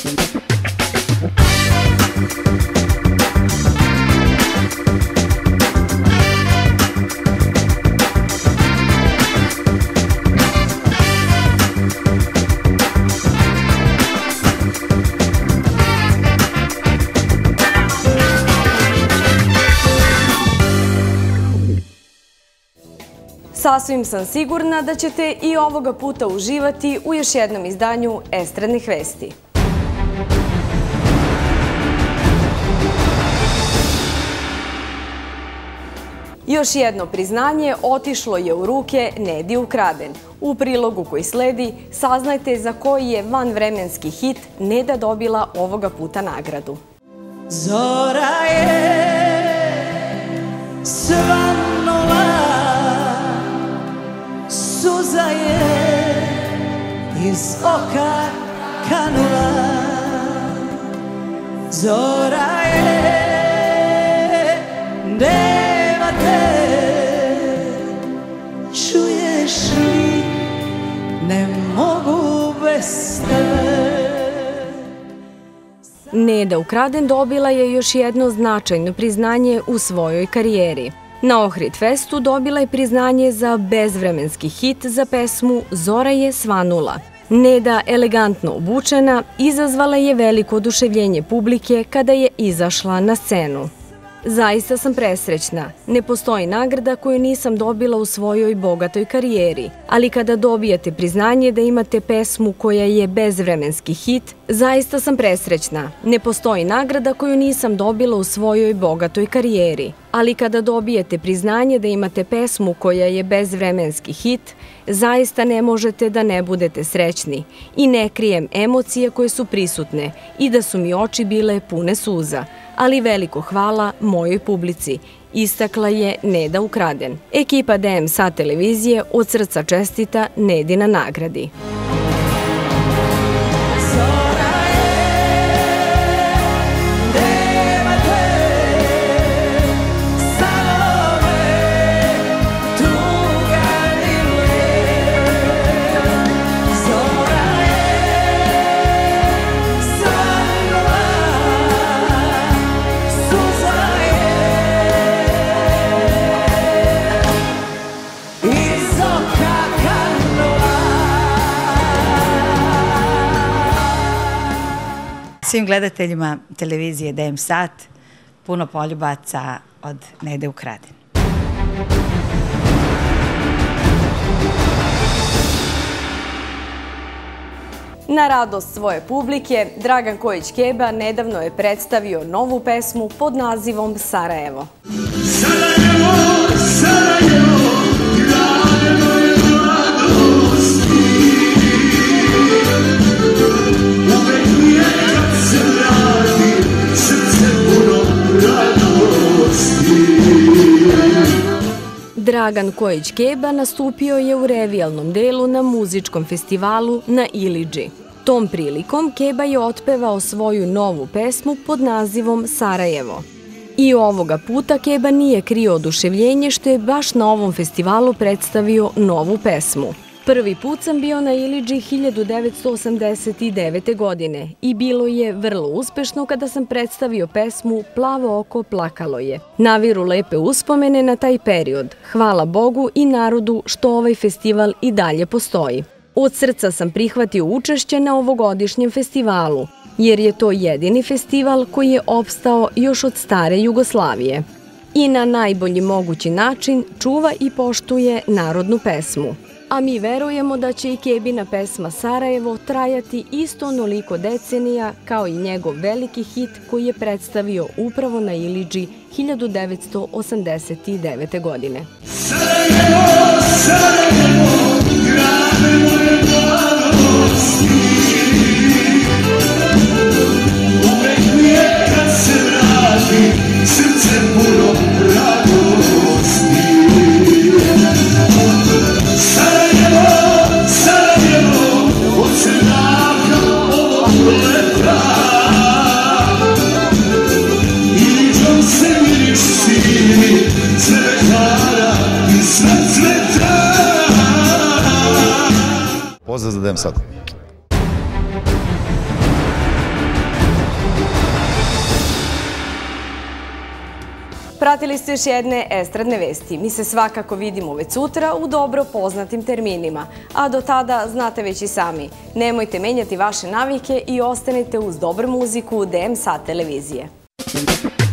Sasvim sam sigurna da ćete i ovoga puta uživati u još jednom izdanju Estradnih vesti. Još jedno priznanje otišlo je u ruke Nedi Ukraden. U prilogu koji sledi saznajte za koji je vanvremenski hit Neda dobila ovoga puta nagradu. Zora je svanula, suza je iz oka kanula. Zora je, nema te, čuješ li, ne mogu bez tebe. Neda Ukraden dobila je još jedno značajno priznanje u svojoj karijeri. Na Ohrid Festu dobila je priznanje za bezvremenski hit za pesmu Zora je svanula. Neda, elegantno obučena, izazvala je veliko oduševljenje publike kada je izašla na scenu. Zaista sam presrećna. Ne postoji nagrada koju nisam dobila u svojoj bogatoj karijeri, ali kada dobijate priznanje da imate pesmu koja je bezvremenski hit, zaista sam presrećna. Ne postoji nagrada koju nisam dobila u svojoj bogatoj karijeri, ali kada dobijete priznanje da imate pesmu koja je bezvremenski hit, zaista ne možete da ne budete srećni i ne krijem emocije koje su prisutne i da su mi oči bile pune suza. Ali veliko hvala mojoj publici, istakla je Neda Ukraden. Ekipa DM-SAT televizije od srca čestita Nedi na nagradi. Svim gledateljima televizije DM-SAT puno poljubaca od Nede Ukraden. Na radost svoje publike, Dragan Kojić-Keba nedavno je predstavio novu pesmu pod nazivom Sarajevo. Sarajevo, Sarajevo, grade moje mladosti, uvek mi je kad se vratim, srce puno radosti. Dragan Kojić-Keba nastupio je u revijalnom delu na muzičkom festivalu na Ilidži. Tom prilikom Keba je otpevao svoju novu pesmu pod nazivom Sarajevo. I ovoga puta Keba nije krio oduševljenje što je baš na ovom festivalu predstavio novu pesmu. Prvi put sam bio na Ilidži 1989. godine i bilo je vrlo uspešno kada sam predstavio pesmu Plavo oko plakalo je. Naviru lepe uspomene na taj period. Hvala Bogu i narodu što ovaj festival i dalje postoji. Od srca sam prihvatio učešće na ovogodišnjem festivalu, jer je to jedini festival koji je opstao još od stare Jugoslavije. I na najbolji mogući način čuva i poštuje narodnu pesmu. A mi verujemo da će i Kebina pesma Sarajevo trajati isto onoliko decenija kao i njegov veliki hit koji je predstavio upravo na Ilidži 1989. godine. Sarajevo, Sarajevo, grade moje mladosti, uvek mi je kad se vratim, srce puno radosti. Sarajevo, Sarajevo, od Srnavka ovog leta, Iliđom se miriš sini, cvetara i sve cveta. Pozdrav za DM-SAT. Pratili ste još jedne estradne vesti. Mi se svakako vidimo već sutra u dobro poznatim terminima. A do tada znate već i sami. Nemojte menjati vaše navike i ostanite uz dobru muziku DM Sat televizije.